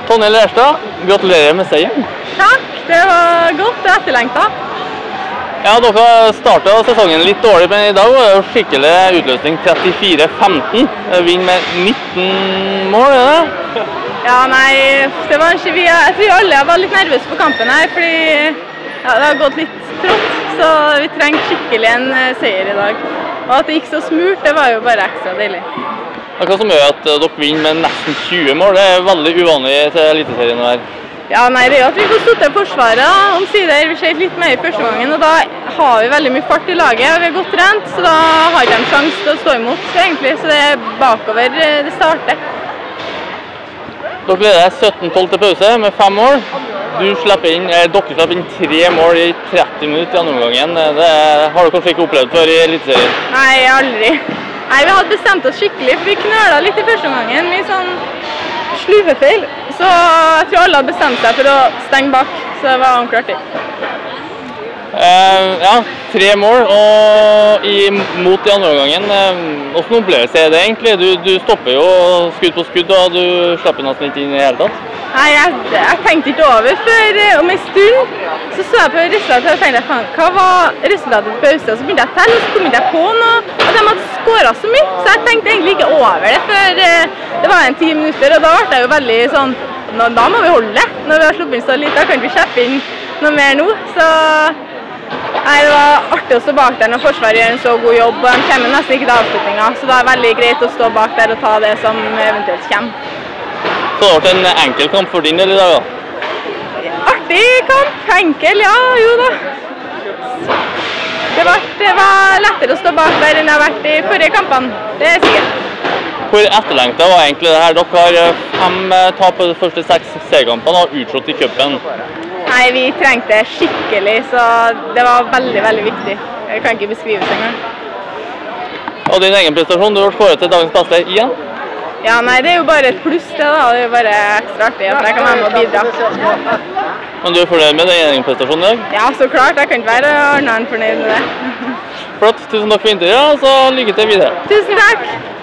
Tonje Lerstad, gratulerer med seieren. Takk, det var godt, det er etterlengtet. Ja, dere startet sesongen litt dårlig, men i dag var det jo skikkelig utløsning 34-15. Vinn med 19 mål, er det? Ja, nei, det var ikke vi. Jeg tror alle var litt nervøse på kampen her, fordi det har gått litt trått, så vi trengte skikkelig en seier i dag. Og at det gikk så smurt, det var jo bare ekstra deilig. Hva som gjør at dere vinner med nesten 20 mål? Det er veldig uvanlig til Eliteserien her. Ja, nei, det er jo at vi får stått til forsvaret omsider. Vi skjøt litt mer i første gangen, og da har vi veldig mye fart i laget, og vi er godt trent, så da har ikke en sjanse til å stå imot, egentlig. Så det er bakover det starter. Dere leder 17-12 til pause med 5 mål. Dere slipper inn 3 mål i 30 minutter i andre omgangen. Det har dere kanskje ikke opplevd før i Eliteserien? Nei, aldri. Nei, vi hadde bestemt oss skikkelig, for vi knøla litt i første omgangen. Mye sånn sluvefeil. Så jeg tror alle hadde bestemt seg for å stenge bak, så det var ordentlig artig. Ja, 3 mål og mot i andre omgangen. Hvordan opplevelse er det egentlig? Du stopper jo skudd på skudd, og du slipper nesten ikke inn i det hele tatt. Nei, jeg tenkte ikke over før om en stund. Så jeg på resultatet og tenkte hva var resultatet på pause? Og så begynte jeg å telle, og så kom ikke jeg på noe. Og de hadde skåret så mye, så jeg tenkte egentlig ikke over det før det var 10 minutter. Og da ble jeg jo veldig sånn, da må vi holde. Når vi har sluppet inn så lite, da kan vi ikke slippe inn noe mer nå. Så nei, det var artig å stå bak der når forsvaret gjør en så god jobb, og de kommer nesten ikke til avslutningen. Så det er veldig greit å stå bak der og ta det som eventuelt kommer. Så det ble en enkel kamp for din del i dag, da? Artig kamp. Enkel, ja, jo da. Det var lettere å stå bak der enn det har vært i forrige kampene. Det er sikkert. Hvor etterlengtet var egentlig det her? Dere har 5 tap på de første 6 seriekampene og utslått i cupen. Nei, vi trengte det skikkelig, så det var veldig, veldig viktig. Jeg kan ikke beskrive det engang. Og din egen prestasjon, du ble kåret til dagens beste igjen? Ja, nei, det er jo bare et pluss det da. Det er jo bare ekstra artig at jeg kan være med og bidra. Men du er fornøyd med din egen prestasjon i dag? Ja, så klart. Jeg kan ikke være annet enn fornøyd med det. Flott. Tusen takk for intervjuet, og så lykke til videre. Tusen takk!